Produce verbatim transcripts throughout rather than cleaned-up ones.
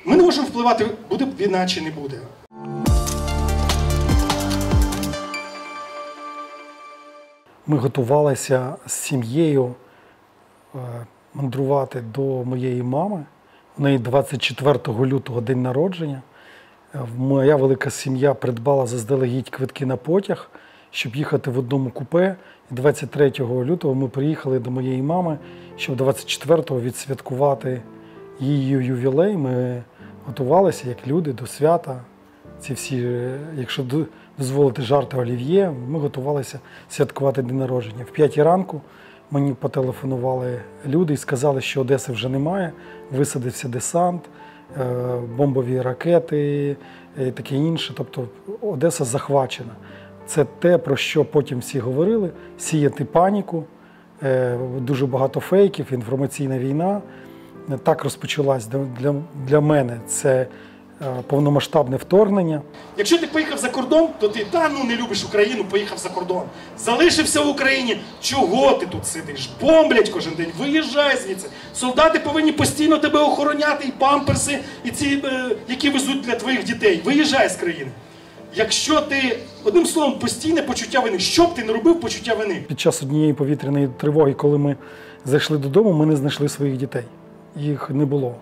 Ми не можемо впливати, буде війна чи не буде. Ми готувалися з сім'єю мандрувати до моєї мами. У неї двадцять четвертого лютого день народження. Моя велика сім'я придбала заздалегідь квитки на потяг, щоб їхати в одному купе. І двадцять третього лютого ми приїхали до моєї мами, щоб двадцять четвертого відсвяткувати її ювілей. Ми готувалися, як люди, до свята. Ці всі, якщо дозволити жарти олів'є, ми готувалися святкувати день народження. В п'ятій ранку мені потелефонували люди і сказали, що Одеси вже немає, висадився десант, бомбові ракети і таке інше. Тобто Одеса захвачена. Це те, про що потім всі говорили, сіяти паніку, дуже багато фейків, інформаційна війна. Так розпочалась для, для мене це повномасштабне вторгнення. Якщо ти поїхав за кордон, то ти, та ну не любиш Україну, поїхав за кордон. Залишився в Україні, чого ти тут сидиш? Бомблять кожен день, виїжджай звідси. Солдати повинні постійно тебе охороняти, і памперси, і ці, е, які везуть для твоїх дітей. Виїжджай з країни. Якщо ти, одним словом, постійне почуття вини, що б ти не робив, почуття вини? Під час однієї повітряної тривоги, коли ми зайшли додому, ми не знайшли своїх дітей. Їх не було.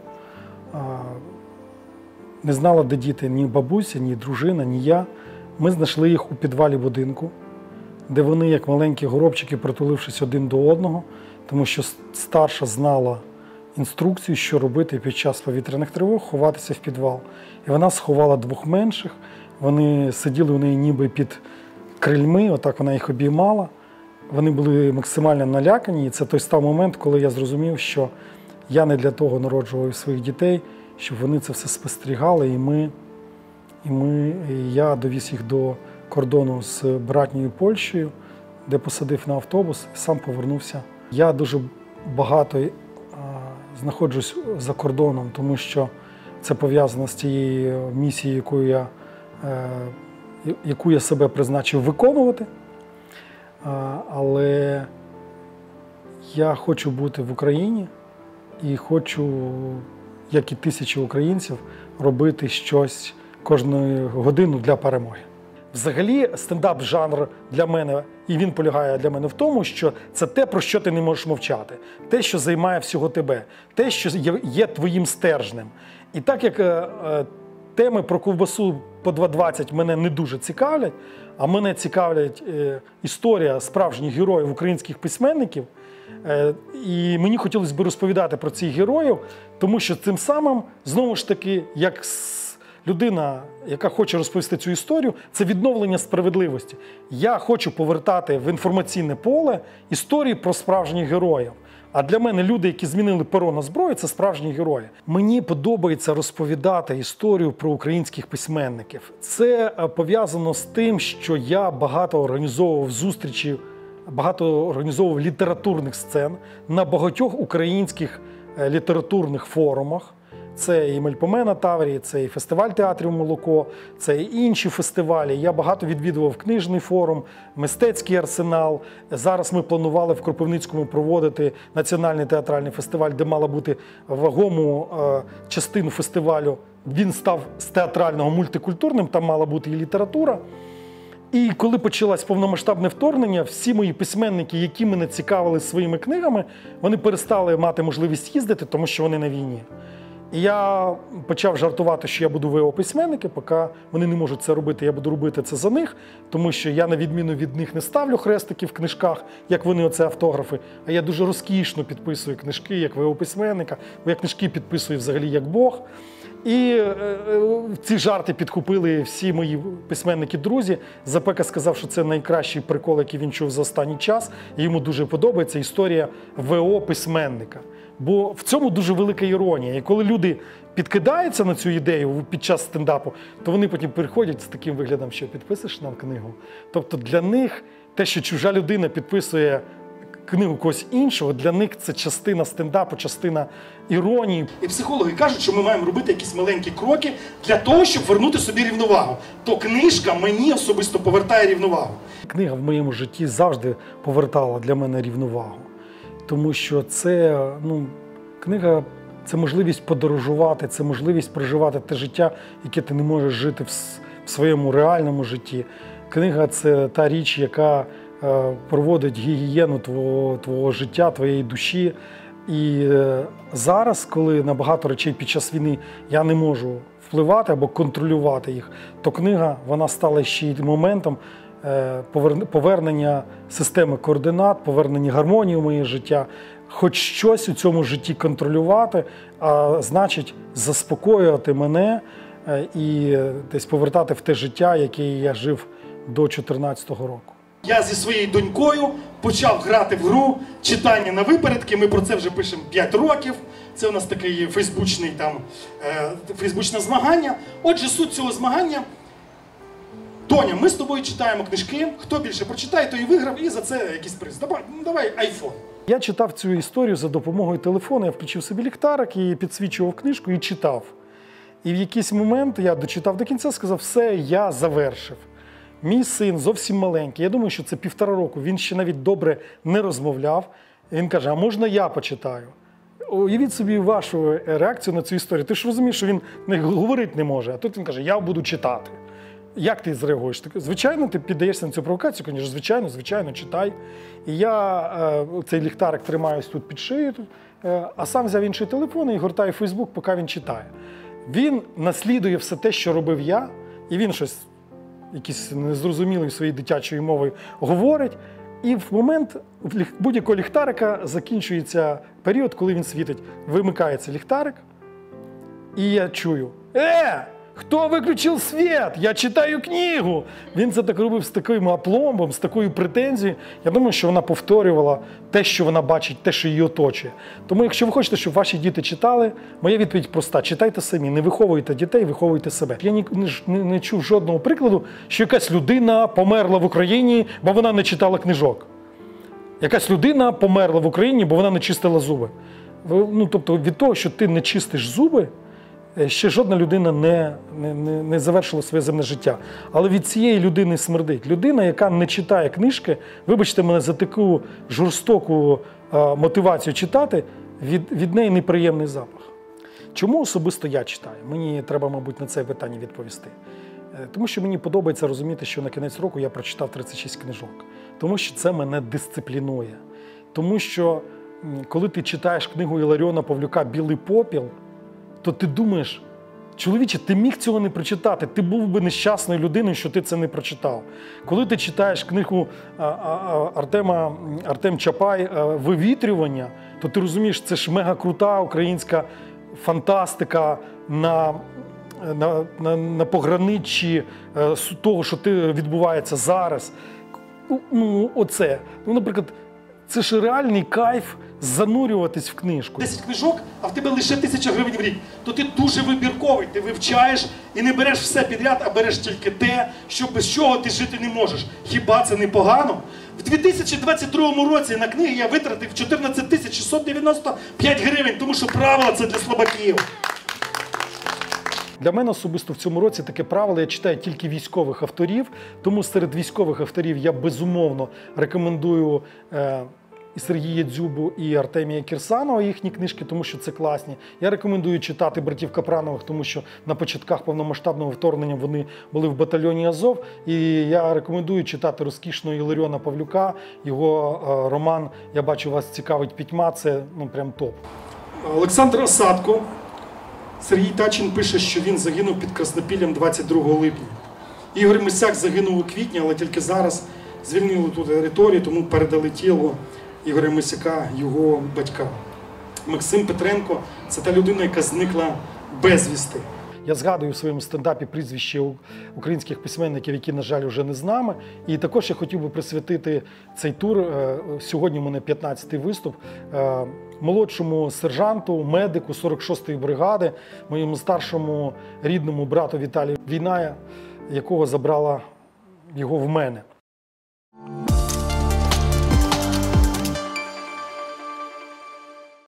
Не знала, де діти ні бабуся, ні дружина, ні я. Ми знайшли їх у підвалі будинку, де вони, як маленькі горобчики, притулившись один до одного, тому що старша знала інструкцію, що робити під час повітряних тривог, ховатися в підвал. І вона сховала двох менших, вони сиділи у неї ніби під крильми, отак вона їх обіймала. Вони були максимально налякані, і це той став момент, коли я зрозумів, що я не для того народжував своїх дітей, щоб вони це все спостерігали, і ми, і ми, і я довіз їх до кордону з братньою Польщею, де посадив на автобус і сам повернувся. Я дуже багато а, знаходжусь за кордоном, тому що це пов'язано з тією місією, яку я, е, яку я себе призначив виконувати. А, але я хочу бути в Україні і хочу, як і тисячі українців, робити щось кожну годину для перемоги. Взагалі, стендап-жанр для мене, і він полягає для мене в тому, що це те, про що ти не можеш мовчати, те, що займає всього тебе, те, що є, є твоїм стержнем. І так як е, теми про ковбасу по два двадцять мене не дуже цікавлять, а мене цікавлять е, історія справжніх героїв українських письменників, е, і мені хотілося б розповідати про цих героїв, тому що тим самим, знову ж таки, як людина, яка хоче розповісти цю історію, це відновлення справедливості. Я хочу повертати в інформаційне поле історії про справжніх героїв. А для мене люди, які змінили перо на зброю, це справжні герої. Мені подобається розповідати історію про українських письменників. Це пов'язано з тим, що я багато організовував зустрічі, багато організовував літературних сцен на багатьох українських літературних форумах. Це і Мельпомена Таврії, це і фестиваль театрів «Молоко», це і інші фестивалі. Я багато відвідував книжний форум, мистецький арсенал. Зараз ми планували в Кропивницькому проводити національний театральний фестиваль, де мала бути вагому е, частину фестивалю. Він став з театрального мультикультурним, там мала бути і література. І коли почалось повномасштабне вторгнення, всі мої письменники, які мене цікавили своїми книгами, вони перестали мати можливість їздити, тому що вони на війні. І я почав жартувати, що я буду ВО-письменники, поки вони не можуть це робити, я буду робити це за них, тому що я, на відміну від них, не ставлю хрестики в книжках, як вони, оце автографи, а я дуже розкішно підписую книжки, як ВО-письменника, бо я книжки підписую взагалі як Бог. І е, ці жарти підхопили всі мої письменники-друзі. Запека сказав, що це найкращий прикол, який він чув за останній час, і йому дуже подобається історія ВО-письменника. Бо в цьому дуже велика іронія. І коли люди підкидаються на цю ідею під час стендапу, то вони потім приходять з таким виглядом, що підписуєш нам книгу. Тобто для них те, що чужа людина підписує книгу когось іншого, для них це частина стендапу, частина іронії. І психологи кажуть, що ми маємо робити якісь маленькі кроки для того, щоб вернути собі рівновагу. То книжка мені особисто повертає рівновагу. Книга в моєму житті завжди повертала для мене рівновагу. Тому що це, ну, книга це можливість подорожувати, це можливість проживати те життя, яке ти не можеш жити в своєму реальному житті. Книга – це та річ, яка проводить гігієну твого, твого життя, твоєї душі. І зараз, коли на багато речей під час війни я не можу впливати або контролювати їх, то книга, вона стала ще й моментом повернення системи координат, повернення гармонії в моє життя, хоч щось у цьому житті контролювати, а значить заспокоювати мене і десь повертати в те життя, яке я жив до чотирнадцятого року. Я зі своєю донькою почав грати в гру «Читання на випередки». Ми про це вже пишемо п'ять років. Це у нас таке фейсбучний, там, е, фейсбучне змагання. Отже, суть цього змагання. Доня, ми з тобою читаємо книжки. Хто більше прочитає, той і виграв, і за це якийсь приз. Давай, давай айфон. Я читав цю історію за допомогою телефону. Я включив собі ліхтарик і підсвічував книжку і читав. І в якийсь момент я дочитав до кінця, сказав, все, я завершив. Мій син зовсім маленький, я думаю, що це півтора року, він ще навіть добре не розмовляв. Він каже, а можна я почитаю? Уявіть собі вашу реакцію на цю історію. Ти ж розумієш, що він не говорити не може, а тут він каже, я буду читати. Як ти зреагуєш? Звичайно, ти піддаєшся на цю провокацію, звісно, звичайно, звичайно, читай. І я е, цей ліхтарик тримаюсь тут під шиєю, е, а сам взяв інший телефон і гортаю Фейсбук, поки він читає. Він наслідує все те, що робив я, і він щось якийсь незрозумілий своєю дитячою мовою говорить, і в момент будь-якого ліхтарика закінчується період, коли він світить. Вимикається ліхтарик, і я чую, «Е, хто виключив світ? Я читаю книгу!» Він це так робив з таким апломбом, з такою претензією. Я думаю, що вона повторювала те, що вона бачить, те, що її оточує. Тому, якщо ви хочете, щоб ваші діти читали, моя відповідь проста. Читайте самі, не виховуйте дітей, виховуйте себе. Я ні, не, не чув жодного прикладу, що якась людина померла в Україні, бо вона не читала книжок. Якась людина померла в Україні, бо вона не чистила зуби. Ну, тобто від того, що ти не чистиш зуби, ще жодна людина не, не, не, не завершила своє земне життя. Але від цієї людини смердить. Людина, яка не читає книжки, вибачте мене за таку жорстоку а, мотивацію читати, від, від неї неприємний запах. Чому особисто я читаю? Мені треба, мабуть, на це питання відповісти. Тому що мені подобається розуміти, що на кінець року я прочитав тридцять шість книжок. Тому що це мене дисциплінує. Тому що, коли ти читаєш книгу Іларіона Павлюка «Білий попіл», то ти думаєш, чоловіче, ти міг цього не прочитати, ти був би нещасною людиною, що ти це не прочитав. Коли ти читаєш книгу Артема, Артем Чапай «Вивітрювання», то ти розумієш, це ж мега крута українська фантастика на, на, на, на пограниччі того, що відбувається зараз. Ну, оце. Ну, наприклад, це ж реальний кайф занурюватись в книжку. десять книжок, а в тебе лише тисяча гривень в рік. То ти дуже вибірковий, ти вивчаєш і не береш все підряд, а береш тільки те, що без чого ти жити не можеш. Хіба це не погано? В дві тисячі двадцять другому році на книги я витратив чотирнадцять тисяч шістсот дев'яносто п'ять гривень, тому що правила це для слабаків. Для мене особисто в цьому році таке правило, я читаю тільки військових авторів, тому серед військових авторів я безумовно рекомендую е, і Сергія Дзюбу, і Артемія Кірсанова, їхні книжки, тому що це класні. Я рекомендую читати братів Капранових, тому що на початках повномасштабного вторгнення вони були в батальйоні Азов. І я рекомендую читати розкішного Іларіона Павлюка, його е, роман «Я бачу, вас цікавить пітьма», це ну, прям топ. Олександр Осадко. Сергій Тачин пише, що він загинув під Краснопіллям двадцять другого липня. Ігор Мисяк загинув у квітні, але тільки зараз звільнили ту територію, тому передали тіло Ігоря Мисяка його батькам. Максим Петренко – це та людина, яка зникла безвісти. Я згадую в своєму стендапі прізвище українських письменників, які, на жаль, вже не з нами. І також я хотів би присвятити цей тур, сьогодні у мене п'ятнадцятий виступ, молодшому сержанту, медику сорок шостої бригади, моєму старшому рідному брату Віталію Війная, якого забрала його в мене.